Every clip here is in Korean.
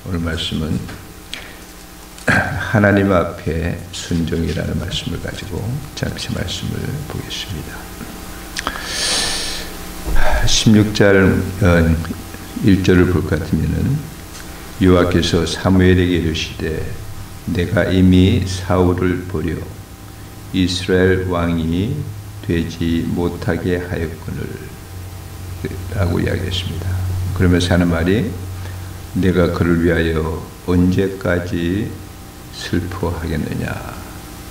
오늘 말씀은 하나님 앞에 순종이라는 말씀을 가지고 잠시 말씀을 보겠습니다. 16절 1절을 볼 것 같으면은 여호와께서 사무엘에게 이르시되 내가 이미 사울을 버려 이스라엘 왕이 되지 못하게 하였거늘 라고 이야기했습니다. 그러면서 하는 말이 내가 그를 위하여 언제까지 슬퍼하겠느냐.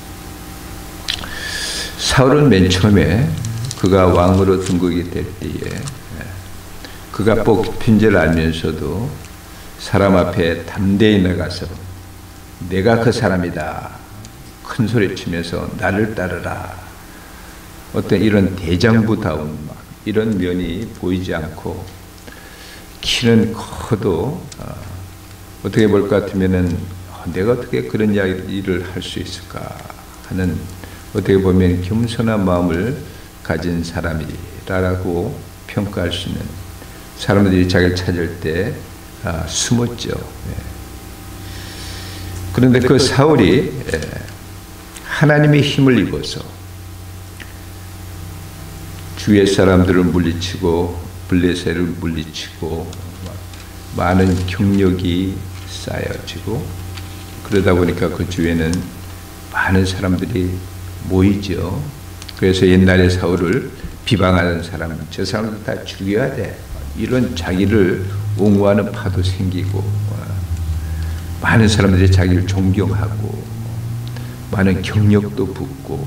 사울은 맨 처음에 그가 왕으로 등극이 될 때에 그가 뽑힌 줄 알면서도 사람 앞에 담대히 나가서 내가 그 사람이다 큰 소리 치면서 나를 따르라, 어떤 이런 대장부다운 이런 면이 보이지 않고, 키는 커도 어떻게 볼 것 같으면은 내가 어떻게 그런 일을 할 수 있을까 하는, 어떻게 보면 겸손한 마음을 가진 사람이라고 평가할 수 있는, 사람들이 자기를 찾을 때 숨었죠. 그런데 그 사울이 하나님의 힘을 입어서 주의 사람들을 물리치고 블레셋을 물리치고 많은 경력이 쌓여지고, 그러다 보니까 그 주위에는 많은 사람들이 모이죠. 그래서 옛날에 사울을 비방하는 사람은 저 사람들 다 죽여야 돼, 이런 자기를 옹호하는 파도 생기고, 많은 사람들이 자기를 존경하고 많은 경력도 붙고,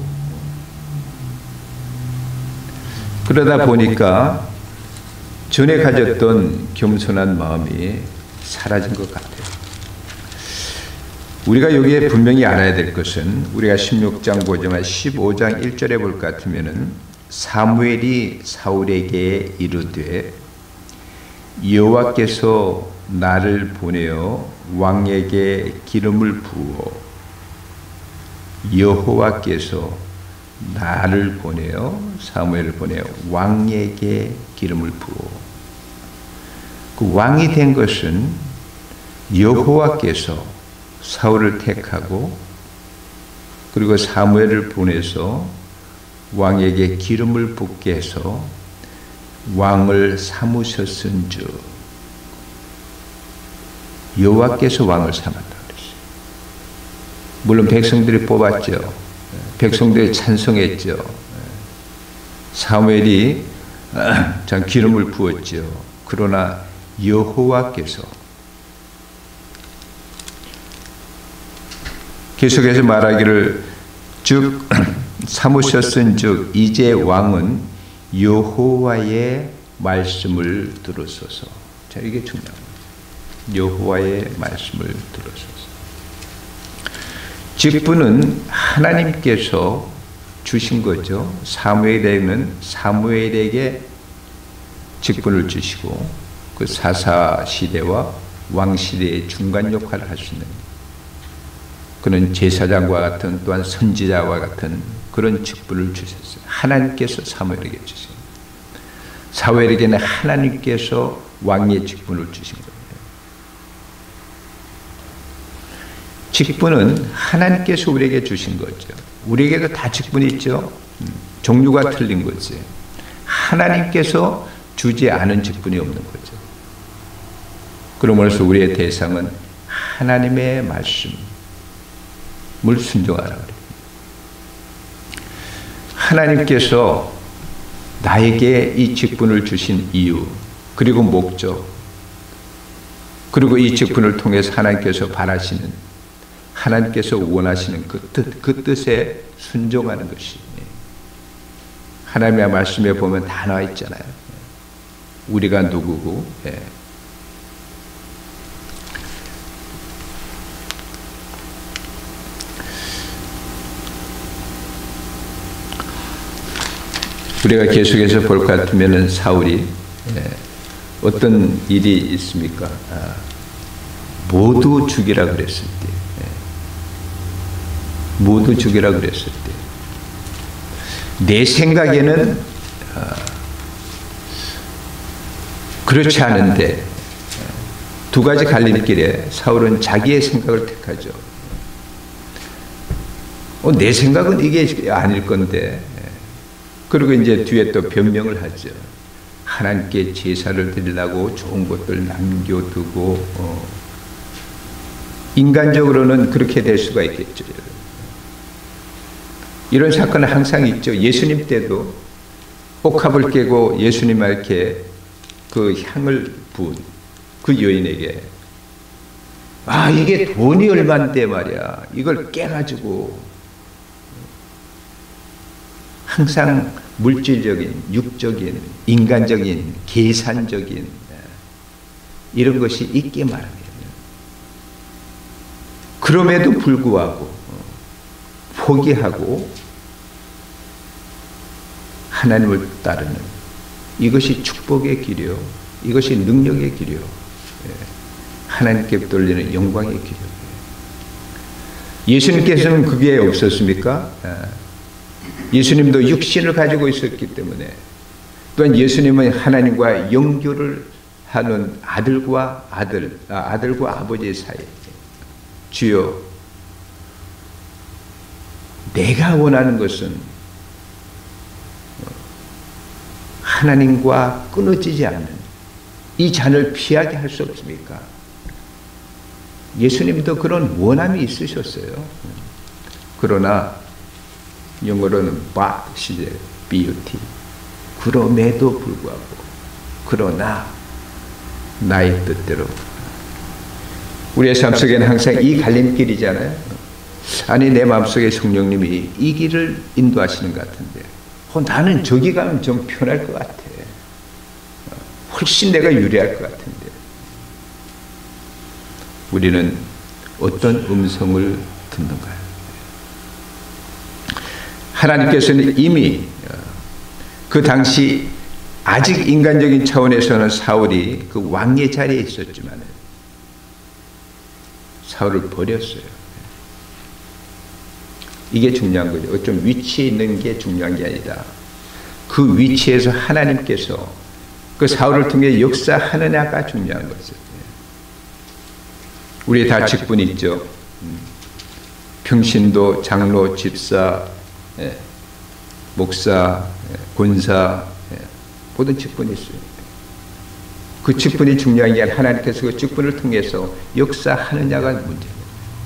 그러다 보니까 전에 가졌던 겸손한 마음이 사라진 것 같아요. 우리가 여기에 분명히 알아야 될 것은, 우리가 16장 보지만 15장 1절에 볼 것 같으면은 사무엘이 사울에게 이르되 여호와께서 나를 보내어 왕에게 기름을 부어, 여호와께서 나를 보내어, 사무엘을 보내어 왕에게 기름을 부어. 그 왕이 된 것은 여호와께서 사울을 택하고 그리고 사무엘을 보내서 왕에게 기름을 붓게 해서 왕을 삼으셨은즉, 여호와께서 왕을 삼았다 그랬어요. 물론 백성들이 뽑았죠. 백성들이 찬성했죠. 사무엘이 참 기름을 부었죠. 그러나 여호와께서, 계속해서 말하기를 즉 삼으셨은즉 이제 왕은 여호와의 말씀을 들으소서. 자, 이게 중요합니다. 여호와의 말씀을 들으소서. 직분은 하나님께서 주신 거죠. 사무엘에게는 사무엘에게 직분을 주시고, 그 사사 시대와 왕 시대의 중간 역할을 할 수 있는, 그는 제사장과 같은, 또한 선지자와 같은 그런 직분을 주셨어요. 하나님께서 사무엘에게 주신, 사무엘에게는 하나님께서 왕의 직분을 주신 거예요. 직분은 하나님께서 우리에게 주신 거죠. 우리에게도 다 직분이 있죠. 종류가 틀린 거지. 하나님께서 주지 않은 직분이 없는 거죠. 그러므로서 우리의 대상은 하나님의 말씀을 순종하라 그래요. 하나님께서 나에게 이 직분을 주신 이유, 그리고 목적, 그리고 이 직분을 통해서 하나님께서 바라시는, 하나님께서 원하시는 그 뜻에 순종하는 것이, 하나님의 말씀에 보면 다 나와 있잖아요. 우리가 누구고, 우리가 계속해서 볼 것 같으면 사울이 어떤 일이 있습니까? 모두 죽이라 그랬을 때, 모두 죽이라 그랬을 때, 내 생각에는 그렇지 않은데 두 가지 갈림길에 사울은 자기의 생각을 택하죠. 내 생각은 이게 아닐 건데. 그리고 이제 뒤에 또 변명을 하죠. 하나님께 제사를 드리려고 좋은 것들 남겨두고 인간적으로는 그렇게 될 수가 있겠죠. 이런 사건은 항상 있죠. 예수님 때도 옥합을 깨고 예수님께 그 향을 부은 그 여인에게 이게 돈이 얼만데 말이야. 이걸 깨가지고 항상 물질적인, 육적인, 인간적인, 계산적인 이런 것이 있게 마련이에요. 그럼에도 불구하고 포기하고 하나님을 따르는 이것이 축복의 길이요, 이것이 능력의 길이요, 하나님께 돌리는 영광의 길이요. 예수님께서는 그게 없었습니까? 예수님도 육신을 가지고 있었기 때문에, 또한 예수님은 하나님과 영교를 하는 아들과 아버지의 사이. 주여, 내가 원하는 것은 하나님과 끊어지지 않는 이 잔을 피하게 할 수 없습니까? 예수님도 그런 원함이 있으셨어요. 그러나 영어로는 beauty. 그럼에도 불구하고, 그러나 나의 뜻대로. 우리의 삶 속에는 항상 이 갈림길이잖아요. 아니, 내 마음속에 성령님이 이 길을 인도하시는 것 같은데 나는 저기 가면 좀 편할 것 같아. 훨씬 내가 유리할 것 같은데. 우리는 어떤 음성을 듣는가요? 하나님께서는 이미 그 당시 아직 인간적인 차원에서는 사울이 그 왕의 자리에 있었지만 사울을 버렸어요. 이게 중요한 거죠. 어쩜 위치에 있는 게 중요한 게 아니라 그 위치에서 하나님께서 그 사울을 통해 역사하느냐가 중요한 거죠. 우리 다 직분이 있죠. 평신도, 장로, 집사, 목사, 권사, 모든 직분이 있어요. 그 직분이 중요한 게 아니라 하나님께서 그 직분을 통해서 역사하느냐가 문제입니다.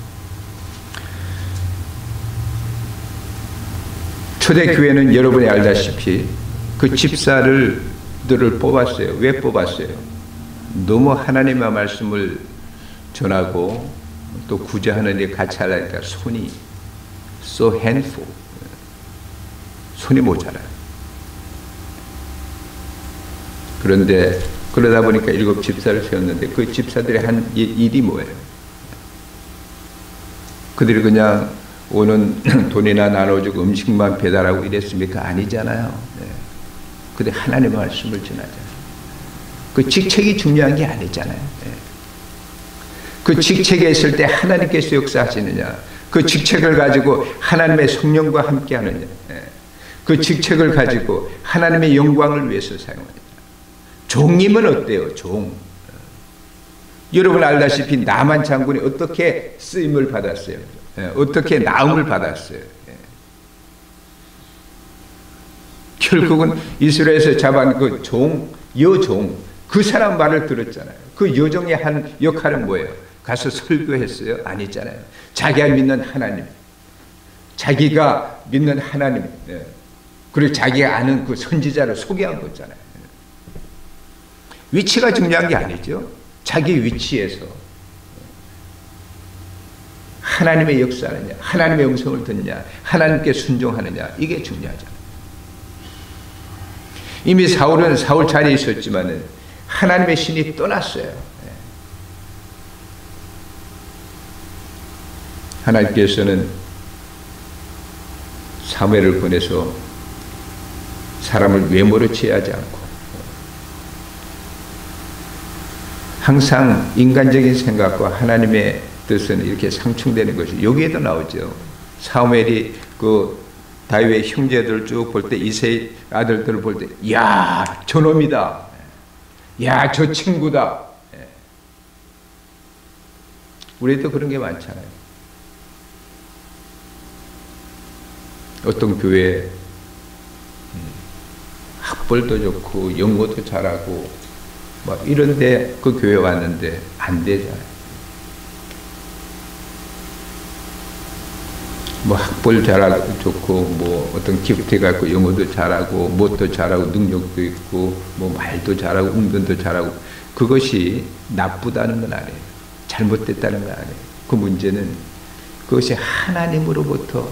초대교회는 여러분이 알다시피 그 집사들을 뽑았어요. 왜 뽑았어요? 너무 하나님의 말씀을 전하고 또 구제하는 일 같이 하려니까 손이 so handful. 손이 모자라요. 그런데 그러다 보니까 7 집사를 세웠는데 그 집사들이 한 일이 뭐예요? 그들이 그냥 오는 돈이나 나눠주고 음식만 배달하고 이랬습니까? 아니잖아요. 근데 하나님의 말씀을 전하잖아요. 그 직책이 중요한 게 아니잖아요. 그 직책에 있을 때 하나님께서 역사하시느냐, 그 직책을 가지고 하나님의 성령과 함께 하느냐, 그 직책을 가지고 하나님의 영광을 위해서 사용하느냐. 종이면 어때요? 종. 여러분 알다시피 나만 장군이 어떻게 쓰임을 받았어요? 어떻게 나음을 받았어요? 결국은 이스라엘에서 잡은 그 종, 여종, 그 사람 말을 들었잖아요. 그 여종의 한 역할은 뭐예요? 가서 설교했어요? 아니잖아요. 자기가 믿는 하나님, 자기가 믿는 하나님, 그리고 자기가 아는 그 선지자를 소개한 거잖아요. 위치가 중요한 게 아니죠. 자기 위치에서 하나님의 역사하느냐, 하나님의 음성을 듣느냐, 하나님께 순종하느냐, 이게 중요하잖아요. 이미 사울은 사울 자리에 있었지만 하나님의 신이 떠났어요. 하나님께서는 사무엘을 보내서 사람을 외모로 취하지 않고 항상 인간적인 생각과 하나님의 뜻은 이렇게 상충되는 것이 여기에도 나오죠. 사무엘이 그 다윗의 형제들 쭉 볼 때, 이세의 아들들을 볼 때, 야, 저놈이다. 야, 저 친구다. 우리도 그런 게 많잖아요. 어떤 교회 학벌도 좋고 영어도 잘하고 막 이런데 그 교회 왔는데 안 되잖아요. 뭐 학벌 잘하고 좋고 뭐 어떤 기프트가 있고 영어도 잘하고 무엇도 잘하고 능력도 있고 뭐 말도 잘하고 운전도 잘하고 그것이 나쁘다는 건 아니에요. 잘못됐다는 건 아니에요. 그 문제는 그것이 하나님으로부터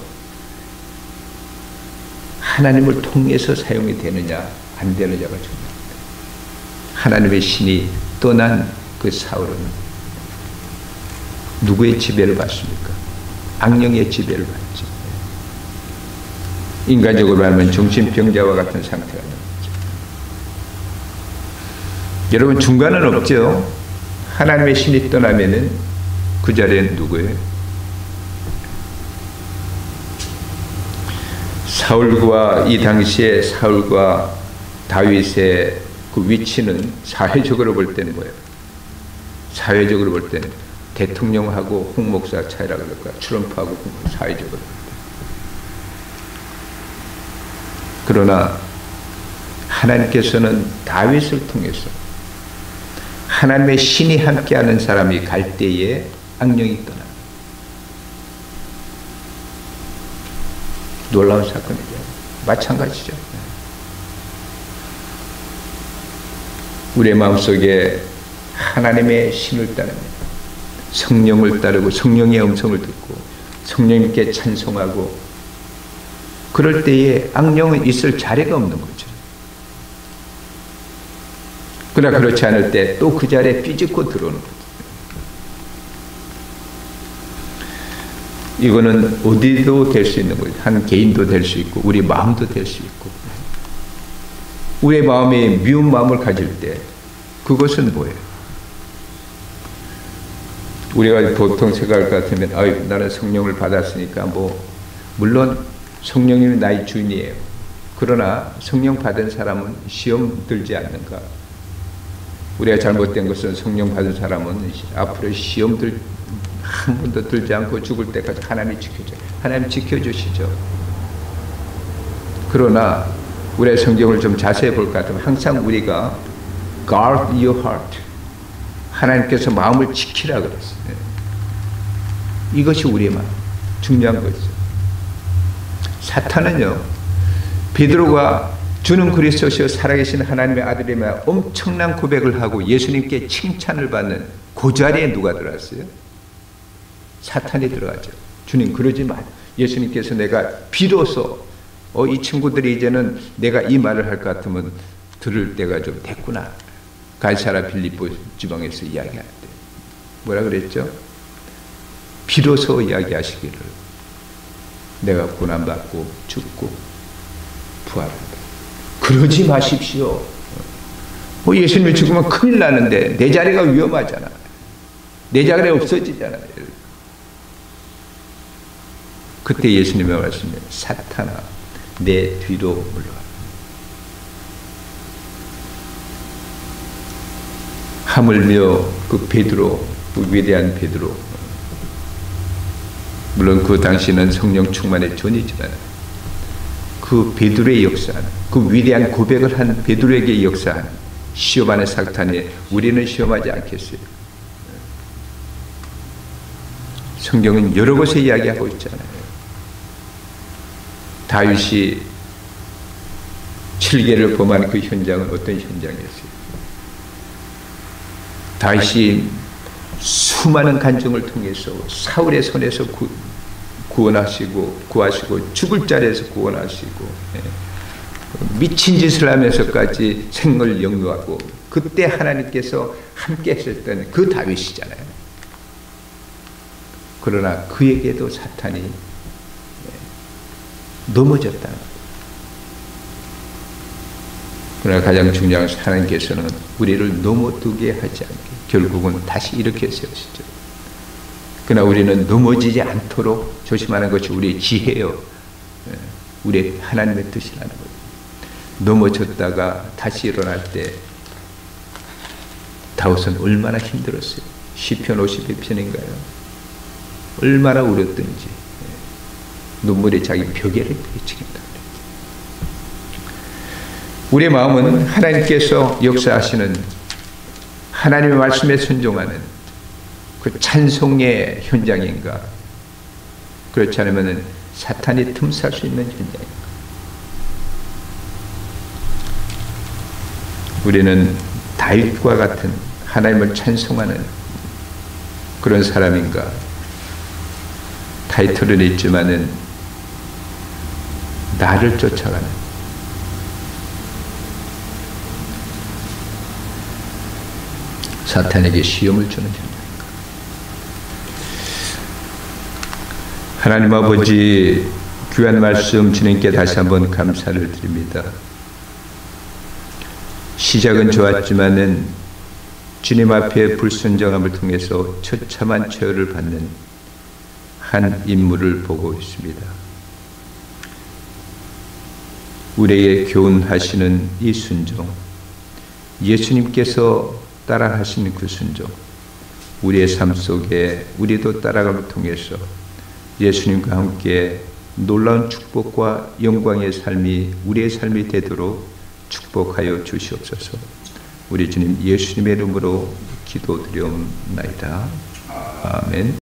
하나님을 통해서 사용이 되느냐 안 되느냐가 중요합니다. 하나님의 신이 떠난 그 사울은 누구의 지배를 받습니까? 악령의 지배를 받죠. 인간적으로 하면 정신병자와 같은 상태가 되는 거죠. 여러분 중간은 없죠. 하나님의 신이 떠나면은 그 자리에는 누구예요? 사울과 이 당시에 사울과 다윗의 그 위치는 사회적으로 볼 때는 뭐예요? 사회적으로 볼 때는 대통령하고 홍 목사 차이라 그럴까? 트럼프하고 사회적으로. 그러나 하나님께서는 다윗을 통해서 하나님의 신이 함께하는 사람이 갈 때에 악령이 떠나. 놀라운 사건이죠. 마찬가지죠. 우리의 마음속에 하나님의 신을 따릅니다. 성령을 따르고 성령의 음성을 듣고 성령님께 찬송하고 그럴 때에 악령은 있을 자리가 없는 거죠. 그러나 그렇지 않을 때 또 그 자리에 삐집고 들어오는 거죠. 이거는 어디도 될 수 있는 거죠. 한 개인도 될 수 있고 우리 마음도 될 수 있고 우리의 마음이 미운 마음을 가질 때 그것은 뭐예요? 우리가 보통 생각할 것 같으면 나는 성령을 받았으니까 물론 성령님이 나의 주인이에요. 그러나 성령 받은 사람은 시험 들지 않는가? 우리가 잘못된 것은 성령 받은 사람은 앞으로 시험 한 번도 들지 않고 죽을 때까지 하나님이 지켜줘요. 하나님 지켜주시죠. 그러나 우리의 성경을 좀 자세히 볼 것 같으면 항상 우리가 guard your heart 하나님께서 마음을 지키라 그랬어요. 이것이 우리의 마음 중요한 거죠. 사탄은요 베드로가 주는 그리스도시요 살아계신 하나님의 아들이며 엄청난 고백을 하고 예수님께 칭찬을 받는 그 자리에 누가 들어왔어요? 사탄이 들어가죠. 주님 그러지 마. 예수님께서 내가 비로소 이 친구들이 이제는 내가 이 말을 할 것 같으면 들을 때가 좀 됐구나. 갈사라 빌립보 지방에서 이야기할 때 뭐라 그랬죠? 비로소 이야기하시기를 내가 고난받고 죽고 부활한다. 그러지 마십시오. 예수님이 죽으면 큰일 나는데 내 자리가 위험하잖아. 내 자리가 없어지잖아요. 그때 예수님의 말씀이 사탄아 내 뒤로 물러가. 하물며 그 베드로, 그 위대한 베드로, 물론 그 당시는 성령 충만의 존이지만 그 베드로의 역사는 그 위대한 고백을 한 베드로에게 역사한 시험하는 사탄이 우리는 시험하지 않겠어요. 성경은 여러 곳에 이야기하고 있잖아요. 다윗이 7계를 범한 그 현장은 어떤 현장이었어요? 다윗이 수많은 간증을 통해서 사울의 손에서 구하시고 죽을 자리에서 구원하시고 미친 짓을 하면서까지 생을 영유하고 그때 하나님께서 함께 했었던 그 다윗이잖아요. 그러나 그에게도 사탄이 넘어졌다는 거예요. 그러나 가장 중요한 것은 하나님께서는 우리를 넘어뜨게 하지 않게 결국은 다시 이렇게 세우시죠. 그러나 우리는 넘어지지 않도록 조심하는 것이 우리의 지혜요. 우리의 하나님의 뜻이라는 거예요. 넘어졌다가 다시 일어날 때 다윗은 얼마나 힘들었어요. 시편 52편인가요? 얼마나 울었든지 눈물이 자기 벽에를 비치겠다. 우리의 마음은 하나님께서 역사하시는 하나님의 말씀에 순종하는 그 찬송의 현장인가, 그렇지 않으면 사탄이 틈살 수 있는 현장인가. 우리는 다윗과 같은 하나님을 찬송하는 그런 사람인가. 타이틀은 있지만은 나를 쫓아가는, 사탄에게 시험을 주는 현장인가. 하나님 아버지, 귀한 말씀 주님께 다시 한번 감사를 드립니다. 시작은 좋았지만은 주님 앞에 불순종함을 통해서 처참한 처해를 받는 한 인물을 보고 있습니다. 우리에게 교훈하시는 이 순종, 예수님께서 따라하시는 그 순종, 우리의 삶 속에 우리도 따라감을 통해서 예수님과 함께 놀라운 축복과 영광의 삶이 우리의 삶이 되도록 축복하여 주시옵소서. 우리 주님 예수님의 이름으로 기도드리옵나이다. 아멘.